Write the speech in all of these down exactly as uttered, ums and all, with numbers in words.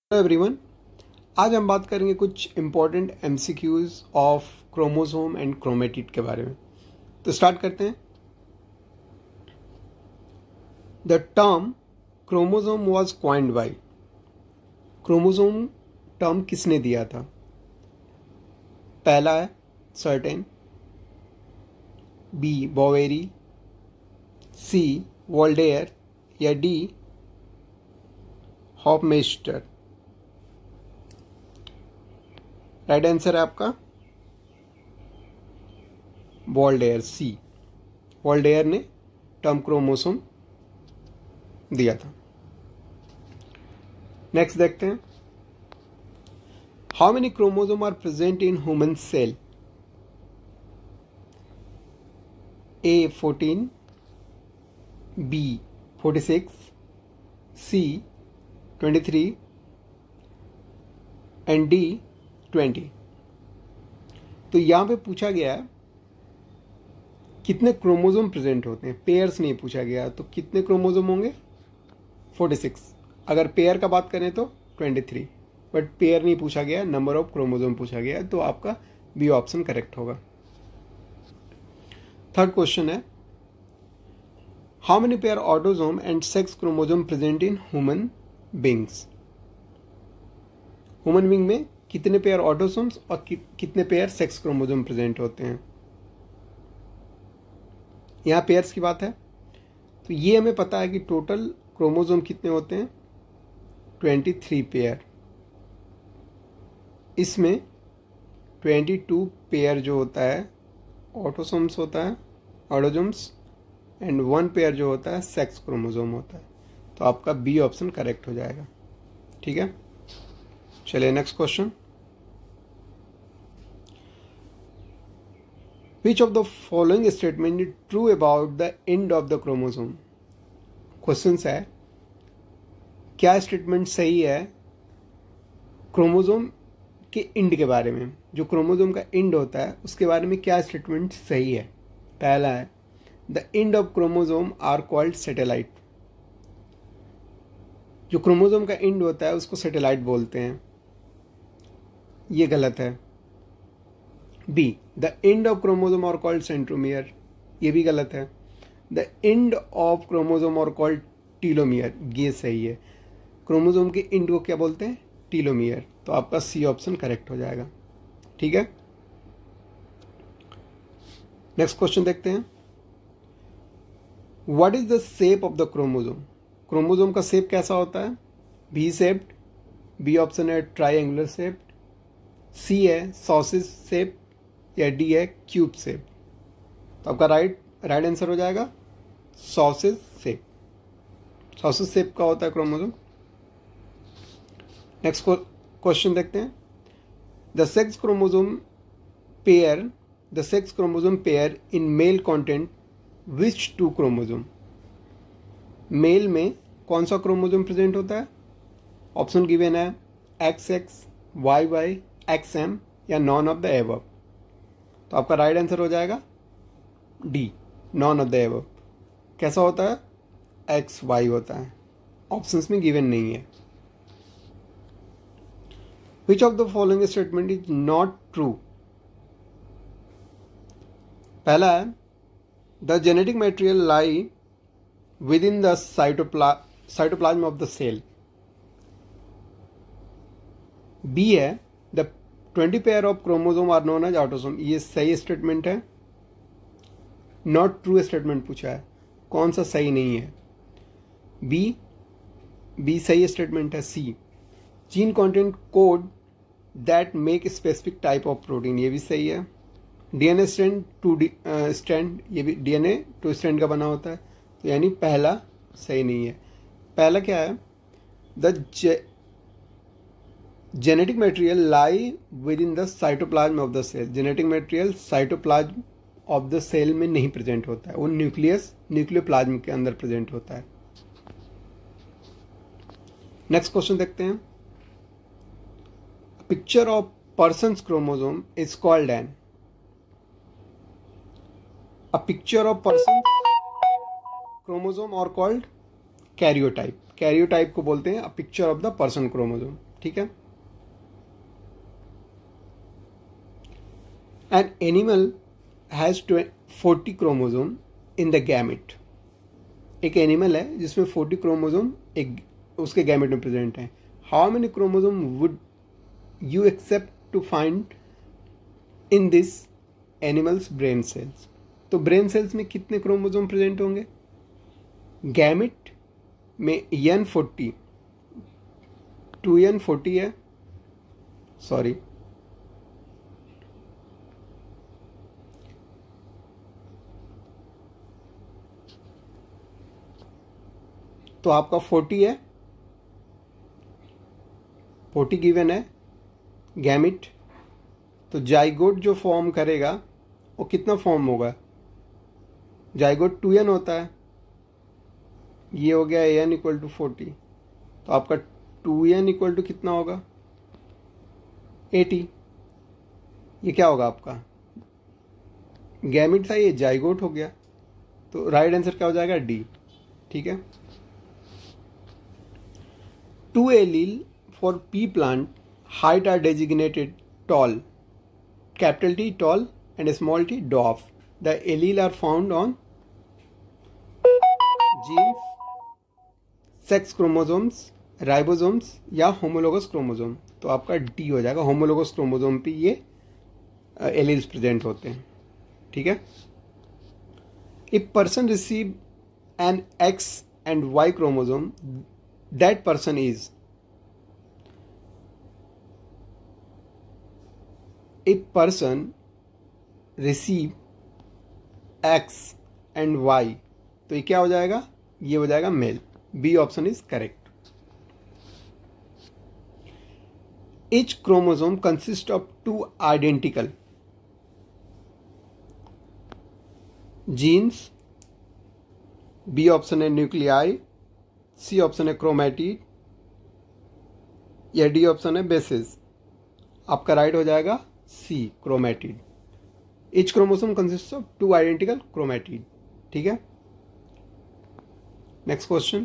Hello everyone, आज हम बात करेंगे कुछ important MCQs of chromosome and chromatid के बारे में। तो स्टार्ट करते हैं। The term chromosome was coined by, chromosome term किसने दिया था? पहला है Sutton, B Boveri, C Waldeyer या डी हॉफमेस्टर। राइट आंसर है आपका वोल्डेयर, सी वोल्डेयर ने टर्म क्रोमोसोम दिया था। नेक्स्ट देखते हैं, how many chromosome are present in human cell? A fourteen, B forty six, C twenty three and D twenty. तो यहां पे पूछा गया है कितने क्रोमोसोम प्रेजेंट होते हैं, पेयर्स नहीं पूछा गया। तो कितने क्रोमोसोम होंगे? Forty six. अगर पेयर का बात करें तो ट्वेंटी थ्री, बट पेयर नहीं पूछा गया, नंबर ऑफ क्रोमोसोम पूछा गया, तो आपका बी ऑप्शन करेक्ट होगा। थर्ड क्वेश्चन है, how many pair autosome and sex chromosome present in human beings? Human being में कितने पेयर ऑटोसोम्स और कि, कितने पेयर सेक्स क्रोमोसोम प्रेजेंट होते हैं? यहां पेयर्स की बात है, तो ये हमें पता है कि टोटल क्रोमोसोम कितने होते हैं, ट्वेंटी थ्री पेयर। इसमें ट्वेंटी टू पेयर जो होता है ऑटोसोम्स होता है, ऑटोसोम्स, एंड वन पेयर जो होता है सेक्स क्रोमोसोम होता है। तो आपका बी ऑप्शन करेक्ट हो जाएगा। ठीक है, चलिए next question. Which of the following statement is true about the end of the chromosome? Question है, क्या स्टेटमेंट सही है क्रोमोसोम के इंड के बारे में? जो क्रोमोसोम का इंड होता है उसके बारे में क्या स्टेटमेंट सही है? पहला है, the end of chromosome are called satellite. जो क्रोमोसोम का इंड होता है उसको सैटेलाइट बोलते हैं, ये गलत है। B, the end of chromosome are called centromere, ये भी गलत है। The end of chromosome are called telomere, ये सही है। क्रोमोसोम के एंड को क्या बोलते हैं? टीलोमियर। तो आपका सी ऑप्शन करेक्ट हो जाएगा। ठीक है, नेक्स्ट क्वेश्चन देखते हैं। What is the shape of the chromosome? Chromosome का शेप कैसा होता है? वी शेप्ड, बी ऑप्शन है ट्राइंगुलर शेप्ड, सी है सॉसेज शेप या डी है क्यूब शेप। तो आपका राइट राइट आंसर हो जाएगा सॉसेज शेप। सॉसेज शेप का होता है क्रोमोसोम। नेक्स्ट क्वेश्चन देखते हैं, the sex chromosome pair the sex chromosome pair in male content which two chromosome? Male में कौन सा क्रोमोसोम प्रेजेंट होता है? ऑप्शन गिवन है X X, Y Y, X M या नॉन ऑफ द एबव। तो आपका राइट आंसर हो जाएगा D, none of the above. कैसा होता है? एक्स वाई होता है, ऑप्शंस में गिवन नहीं है। Which of the following statement is not true? पहला है, the genetic material lie within the cytopla cytoplasm of the cell. B है, the twenty pair of chromosome are known as autosome, ये सही statement है। Not true statement पूछा है, कौन सा सही नहीं है? बी बी सही स्टेटमेंट है। C, gene content code that make specific type of protein, ये भी सही है। डीएनए स्ट्रैंड टू स्ट्रैंड, ये भी डीएनए टू स्ट्रैंड का बना होता है, तो यानी पहला सही नहीं है। पहला क्या है? The genetic material lie within the cytoplasm of the cell. Genetic material cytoplasm of the cell में नहीं प्रेजेंट होता है, वो न्यूक्लियस न्यूक्लियोप्लाज्म के अंदर प्रेजेंट होता है। नेक्स्ट क्वेश्चन देखते हैं, picture of persons chromosome is called an. A picture of person chromosome are called karyotype. Karyotype को बोलते हैं a picture of the person chromosome. ठीक है। An animal has forty chromosome in the gamete. एक animal है जिसमें forty chromosome एक उसके गैमेट में प्रेजेंट है। How many chromosome would you accept to find in this animals brain cells? तो ब्रेन सेल्स में कितने क्रोमोसोम प्रेजेंट होंगे? गैमेट में N forty, two N forty है, सॉरी तो आपका फोर्टी है, फोर्टी गिवन है गैमिट। तो जाइगोट जो फॉर्म करेगा वो कितना फॉर्म होगा? जाइगोट टू एन होता है, ये हो गया एन इक्वल टू फोर्टी, तो आपका टू एन इक्वल टू कितना होगा? एटी। ये क्या होगा आपका? गैमिट था, ये जाइगोट हो गया, तो राइट आंसर क्या हो जाएगा? डी। ठीक है। Two allele for pea plant height are designated tall, capital T tall and small t dwarf. The allele are found on genes, sex chromosomes, ribosomes या homologous chromosome। तो आपका डी हो जाएगा, homologous chromosome पे ये alleles present होते हैं। ठीक है। If person receive an X and Y chromosome, that person is, if person receive X and Y, तो ये क्या हो जाएगा? ये हो जाएगा male. B option is correct. Each chromosome consists of two identical genes, B option है nuclei, C option है क्रोमैटिड या डी ऑप्शन है बेसिस। आपका राइट हो जाएगा C chromatid. Each chromosome consist of two identical chromatid. ठीक है। Next question,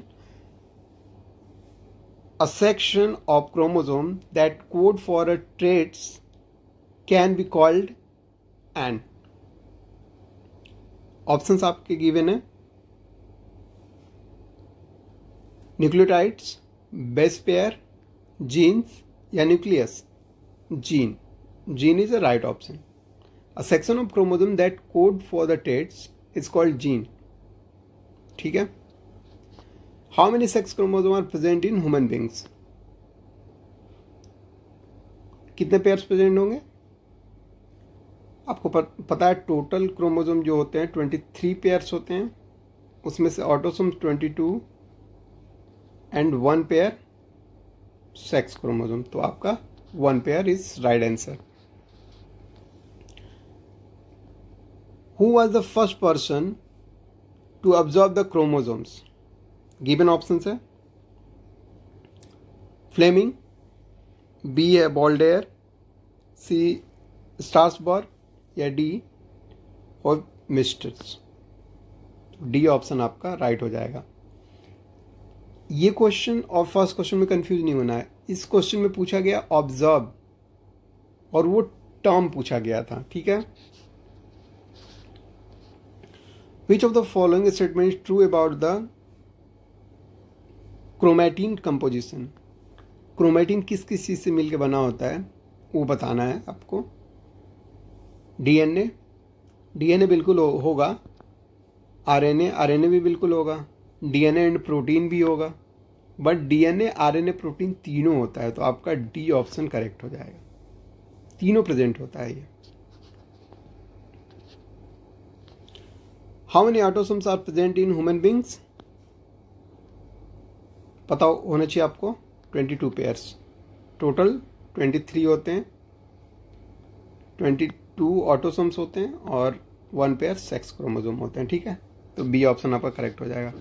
a section of chromosome that code for a traits can be called an. Options आपके given है, nucleotides, base pair, genes या nucleus. Gene, gene is a right option. A section of chromosome that code for the traits is called gene. ठीक है। How many sex chromosome are present in human beings? कितने pairs present होंगे? आपको पता है total chromosome जो होते हैं ट्वेंटी थ्री पेयर्स होते हैं, उसमें से autosome twenty two and one pair sex chromosome. तो आपका one pair is right answer. Who was the first person to observe the chromosomes? Given option है, फ्लेमिंग, बी है बॉल्डेयर, सी स्ट्रासबर्ग या D और मिस्टर्स। डी ऑप्शन आपका right हो जाएगा। ये क्वेश्चन और फर्स्ट क्वेश्चन में कंफ्यूज नहीं होना है। इस क्वेश्चन में पूछा गया ऑब्जर्व और वो टर्म पूछा गया था। ठीक है। Which of the following statement is true about the chromatin composition? Chromatin किस किस चीज से मिलकर बना होता है वो बताना है आपको। डीएनए, डीएनए बिल्कुल हो, होगा। आरएनए, आरएनए भी बिल्कुल होगा। डीएनए एंड प्रोटीन भी होगा, बट डीएनए आरएनए प्रोटीन तीनों होता है, तो आपका डी ऑप्शन करेक्ट हो जाएगा। तीनों प्रेजेंट होता है ये। How many autosomes are present in human beings? पता होना चाहिए आपको, twenty two pairs. Total twenty three होते हैं, ट्वेंटी टू ऑटोसोम्स होते हैं और वन पेयर सेक्स क्रोमोसोम होते हैं। ठीक है। तो बी ऑप्शन आपका करेक्ट हो जाएगा।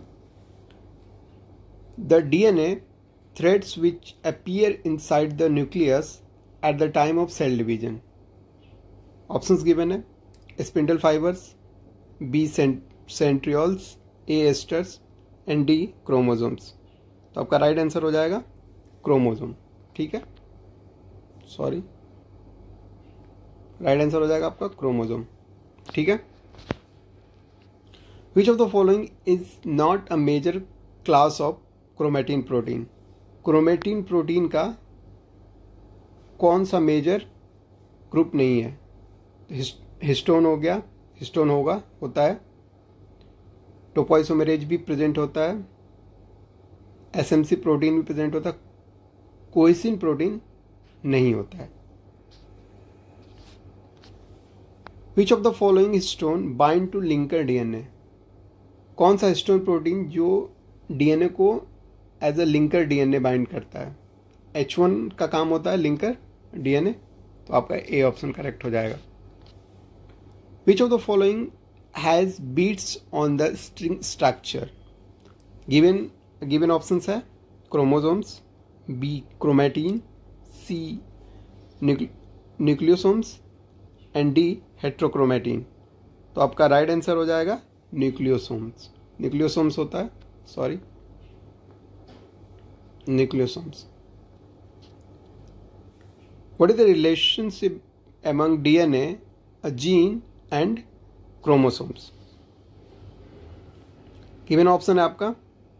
The D N A threads which appear inside the nucleus at the time of cell division. Options given है, spindle fibers, B centrioles, A esters and D chromosomes। तो आपका राइट आंसर हो जाएगा chromosome. ठीक है। Sorry, right answer हो जाएगा आपका क्रोमोसोम। ठीक है। Which of the following is not a major class of chromatin protein? Chromatin protein का कौन सा मेजर ग्रुप नहीं है? हिस्टोन हो गया, हिस्टोन होगा होता है, टोपोइसोमेरेज भी प्रेजेंट होता है, एसएमसी प्रोटीन भी प्रेजेंट होता है, कोइसिन प्रोटीन नहीं होता है। Which of the following histone bind to linker DNA? कौन सा हिस्टोन प्रोटीन जो डीएनए को as a linker DNA bind करता है? एच वन का काम होता है लिंकर डीएनए, तो आपका ए ऑप्शन करेक्ट हो जाएगा। Which of the following has beads on the string structure? Given given options है chromosomes, B chromatin, C nucleosomes and D heterochromatin. तो आपका राइट आंसर हो जाएगा न्यूक्लियोसोम्स। न्यूक्लियोसोम्स होता है, sorry, nucleosomes. What is the relationship among D N A, a gene and chromosomes? Given option है आपका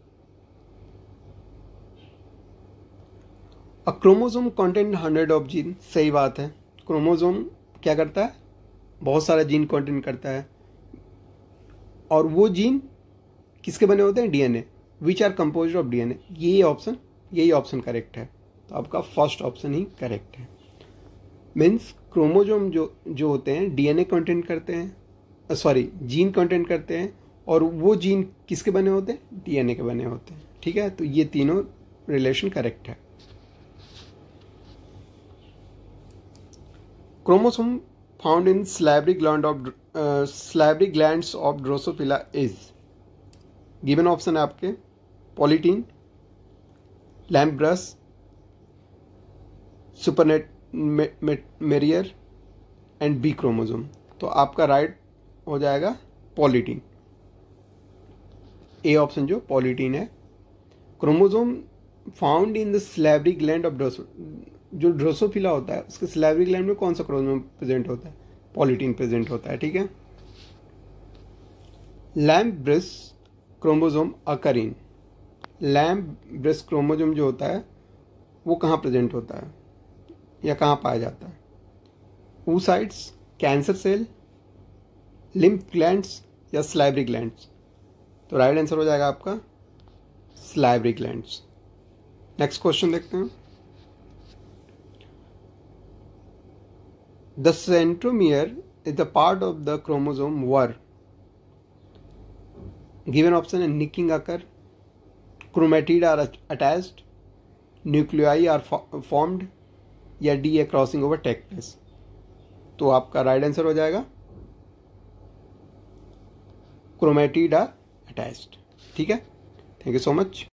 a chromosome content hundred of gene. सही बात है, क्रोमोसोम क्या करता है? बहुत सारा जीन कंटेंट करता है, और वो जीन किसके बने होते हैं? DNA, which are composed of DNA. ये ऑप्शन यही ऑप्शन करेक्ट है, तो आपका फर्स्ट ऑप्शन ही करेक्ट है। मीन्स क्रोमोसोम जो जो होते हैं डीएनए कंटेंट करते हैं, सॉरी जीन कंटेंट करते हैं, और वो जीन किसके बने होते हैं? डीएनए के बने होते हैं। ठीक है, तो ये तीनों रिलेशन करेक्ट है। Chromosome found in salivary gland of salivary glands of Drosophila is. Given option है आपके polytene, lampbrush, supernumerary and B chromosome. तो आपका राइट हो जाएगा पॉलीटीन, ए ऑप्शन जो पॉलीटीन है। Chromosome found in the salivary gland of Droso, जो Drosophila होता है उसके स्लैवरी ग्लैंड में कौन सा क्रोमोसोम प्रेजेंट होता है? पॉलीटीन प्रेजेंट होता है। ठीक है। लैम्ब्रस क्रोमोसोम अकर इन, लैम्ब्रस क्रोमोसोम जो होता है वो कहाँ प्रेजेंट होता है या कहाँ पाया जाता है? oocytes, cancer cell, lymph glands या स्लाइवरी ग्लैंड्स? तो राइट आंसर हो जाएगा आपका स्लाइवरी ग्लैंड्स। नेक्स्ट क्वेश्चन देखते हैं। The centromere is the part of the chromosome where. Given option है nicking occur, chromatid are attached, nuclei are formed, या D a crossing over take place. तो आपका right answer हो जाएगा chromatid are attached. ठीक है, थैंक यू सो मच।